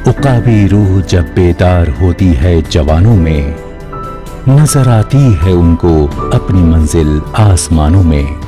उकाबी रूह जब बेदार होती है जवानों में, नजर आती है उनको अपनी मंजिल आसमानों में।